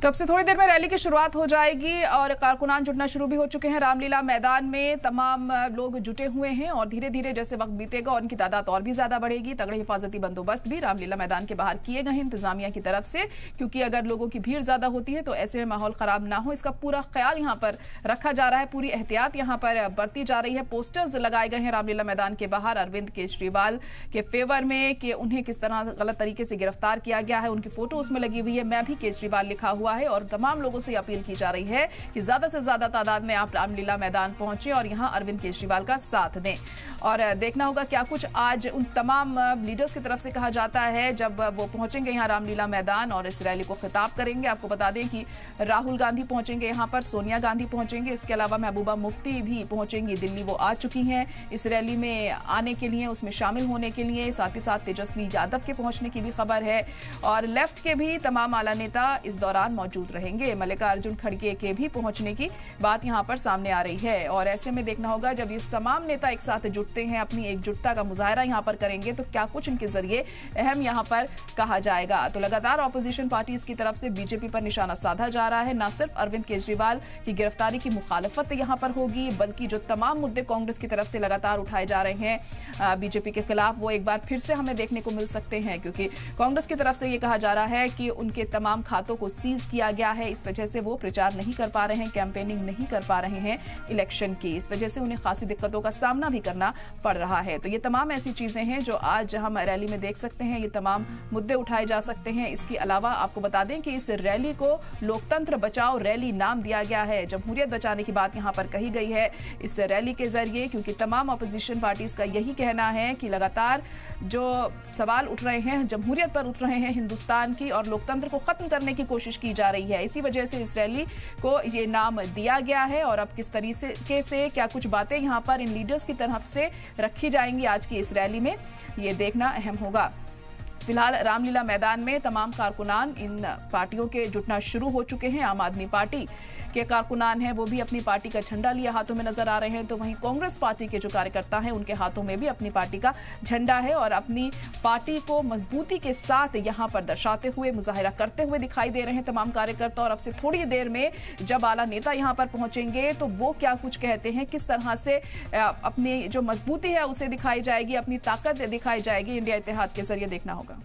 तो अब से थोड़ी देर में रैली की शुरुआत हो जाएगी और कारकुनान जुटना शुरू भी हो चुके हैं। रामलीला मैदान में तमाम लोग जुटे हुए हैं और धीरे धीरे जैसे वक्त बीतेगा और उनकी तादाद और भी ज्यादा बढ़ेगी। तगड़े हिफाजती बंदोबस्त भी रामलीला मैदान के बाहर किए गए हैं इंतजामिया की तरफ से, क्योंकि अगर लोगों की भीड़ ज्यादा होती है तो ऐसे में माहौल खराब ना हो, इसका पूरा ख्याल यहाँ पर रखा जा रहा है। पूरी एहतियात यहाँ पर बरती जा रही है। पोस्टर्स लगाए गए हैं रामलीला मैदान के बाहर अरविंद केजरीवाल के फेवर में कि उन्हें किस तरह गलत तरीके से गिरफ्तार किया गया है। उनकी फोटो उसमें लगी हुई है, मैं भी केजरीवाल लिखा हुआ है और तमाम लोगों से अपील की जा रही है कि ज्यादा से ज्यादा तादाद में आप रामलीला मैदान पहुंचे और यहां अरविंद केजरीवाल का साथ दें। और देखना होगा क्या कुछ आज उन तमाम लीडर्स की तरफ से कहा जाता है जब वो पहुंचेंगे यहां रामलीला मैदान और इस रैली को खिताब करेंगे। आपको बता दें कि राहुल गांधी पहुंचेंगे यहां पर, सोनिया गांधी पहुंचेंगे, इसके अलावा महबूबा मुफ्ती भी पहुंचेंगी। दिल्ली वो आ चुकी हैं इस रैली में आने के लिए, उसमें शामिल होने के लिए। साथ ही साथ तेजस्वी यादव के पहुंचने की भी खबर है और लेफ्ट के भी तमाम आला नेता इस दौरान मौजूद रहेंगे। मल्लिकार्जुन खड़गे के भी पहुंचने की बात यहां पर सामने आ रही है और ऐसे में देखना होगा जब ये तमाम नेता एक साथ जुटते हैं, अपनी एकजुटता का मुजाहरा यहां पर करेंगे तो क्या कुछ इनके जरिए अहम यहां पर कहा जाएगा। तो लगातार ऑपोजिशन पार्टीज की तरफ से बीजेपी पर निशाना साधा जा रहा है। न सिर्फ अरविंद केजरीवाल की गिरफ्तारी की मुखालफत यहां पर होगी, बल्कि जो तमाम मुद्दे कांग्रेस की तरफ से लगातार उठाए जा रहे हैं बीजेपी के खिलाफ, वो एक बार फिर से हमें देखने को मिल सकते हैं, क्योंकि कांग्रेस की तरफ से ये कहा जा रहा है कि उनके तमाम खातों को सीज किया गया है। इस वजह से वो प्रचार नहीं कर पा रहे हैं, कैंपेनिंग नहीं कर पा रहे हैं इलेक्शन की। इस वजह से उन्हें खासी दिक्कतों का सामना भी करना पड़ रहा है। तो ये तमाम ऐसी चीजें हैं जो आज हम रैली में देख सकते हैं। ये तमाम मुद्दे उठाए जा सकते हैं। इसके अलावा आपको बता दें कि इस रैली को लोकतंत्र बचाओ रैली नाम दिया गया है। जमहूरियत बचाने की बात यहां पर कही गई है इस रैली के जरिए, क्योंकि तमाम अपोजिशन पार्टीज का यही कहना है कि लगातार जो सवाल उठ रहे हैं जमहूरियत पर उठ रहे हैं हिंदुस्तान की, और लोकतंत्र को खत्म करने की कोशिश की जा रही है। इसी वजह से इस रैली को ये नाम दिया गया है। और अब किस तरीके से क्या कुछ बातें यहां पर इन लीडर्स की तरफ से रखी जाएंगी आज की इस रैली में, ये देखना अहम होगा। फिलहाल रामलीला मैदान में तमाम कारकुनान इन पार्टियों के जुटना शुरू हो चुके हैं। आम आदमी पार्टी के कारकुनान हैं वो भी अपनी पार्टी का झंडा लिए हाथों में नजर आ रहे हैं, तो वहीं कांग्रेस पार्टी के जो कार्यकर्ता हैं उनके हाथों में भी अपनी पार्टी का झंडा है और अपनी पार्टी को मजबूती के साथ यहां पर दर्शाते हुए, मुजाहिरा करते हुए दिखाई दे रहे हैं तमाम कार्यकर्ता। और अब से थोड़ी देर में जब आला नेता यहां पर पहुंचेंगे तो वो क्या कुछ कहते हैं, किस तरह से अपनी जो मजबूती है उसे दिखाई जाएगी, अपनी ताकत दिखाई जाएगी, इंडिया इत्तेहाद के जरिए देखना होगा।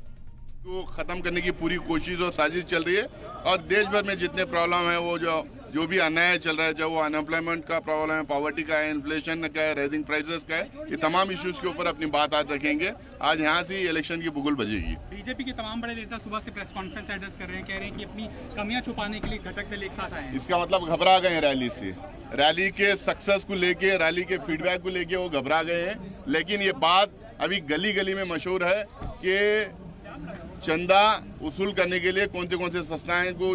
को खत्म करने की पूरी कोशिश और साजिश चल रही है और देश भर में जितने प्रॉब्लम है, वो जो भी अन्याय चल रहा है, चाहे वो अनएम्प्लॉयमेंट का प्रॉब्लम है, पॉवर्टी का है, इन्फ्लेशन का है, रेजिंग प्राइसेस का है, ये तमाम इश्यूज के ऊपर अपनी बात आज रखेंगे। आज यहाँ से इलेक्शन की बुगुल बजेगी। बीजेपी के तमाम बड़े नेता सुबह से प्रेस कॉन्फ्रेंस एड्रेस कर रहे हैं, कह रहे हैं कि अपनी कमियां छुपाने के लिए घटक दल एक साथ आए हैं। इसका मतलब घबरा गए हैं रैली से, रैली के सक्सेस को लेके, रैली के फीडबैक को लेके वो घबरा गए हैं। लेकिन ये बात अभी गली गली में मशहूर है कि चंदा वसूल करने के लिए कौन से संस्थाएं को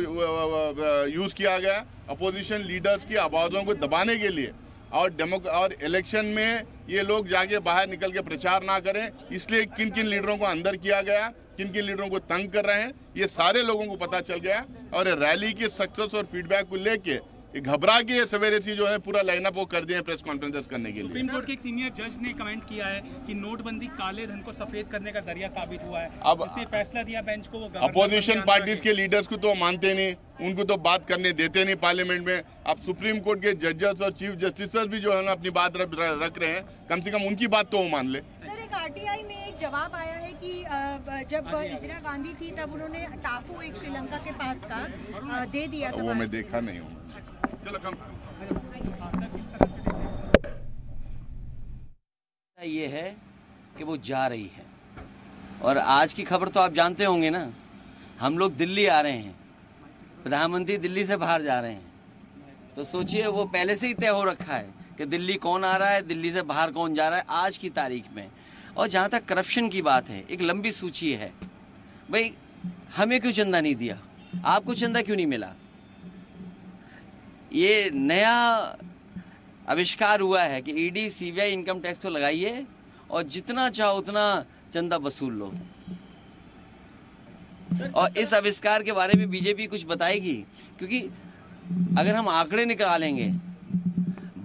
यूज किया गया, अपोजिशन लीडर्स की आवाजों को दबाने के लिए, और इलेक्शन में ये लोग जाके बाहर निकल के प्रचार ना करें, इसलिए किन किन लीडरों को अंदर किया गया, किन किन लीडरों को तंग कर रहे हैं, ये सारे लोगों को पता चल गया। और रैली के सक्सेस और फीडबैक को लेके घबरा के सवेरे से जो है पूरा लाइनअप वो कर दिए प्रेस कॉन्फ्रेंसेस करने के लिए। सुप्रीम कोर्ट के एक सीनियर जज ने कमेंट किया है कि नोटबंदी काले धन को सफेद करने का जरिया साबित हुआ है। अब फैसला दिया बेंच को, वो अपोजिशन पार्टीज के लीडर्स को तो मानते नहीं, उनको तो बात करने देते नहीं पार्लियामेंट में। अब सुप्रीम कोर्ट के जजेस और चीफ जस्टिस भी जो है ना अपनी बात रख रहे हैं, कम से कम उनकी बात तो वो मान ले। सर, एक आरटीआई में एक जवाब आया है कि जब इंदिरा गांधी थी तब उन्होंने टापू एक श्रीलंका के पास का दे दिया था। वो मैं देखा नहीं हूँ। चलो कम ये है कि वो जा रही है और आज की खबर तो आप जानते होंगे ना, हम लोग दिल्ली आ रहे हैं, प्रधानमंत्री दिल्ली से बाहर जा रहे हैं, तो सोचिए वो पहले से ही तय हो रखा है कि दिल्ली कौन आ रहा है, दिल्ली से बाहर कौन जा रहा है आज की तारीख में। और जहाँ तक करप्शन की बात है, एक लंबी सूची है। भाई हमें क्यों चंदा नहीं दिया, आपको चंदा क्यों नहीं मिला? ये नया आविष्कार हुआ है कि ईडी सीबीआई इनकम टैक्स तो लगाइए और जितना चाहो उतना चंदा वसूल लो। और इस आविष्कार के बारे में बीजेपी कुछ बताएगी, क्योंकि अगर हम आंकड़े निकालेंगे,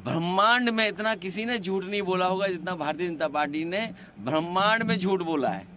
ब्रह्मांड में इतना किसी ने झूठ नहीं बोला होगा जितना भारतीय जनता पार्टी ने ब्रह्मांड में झूठ बोला है।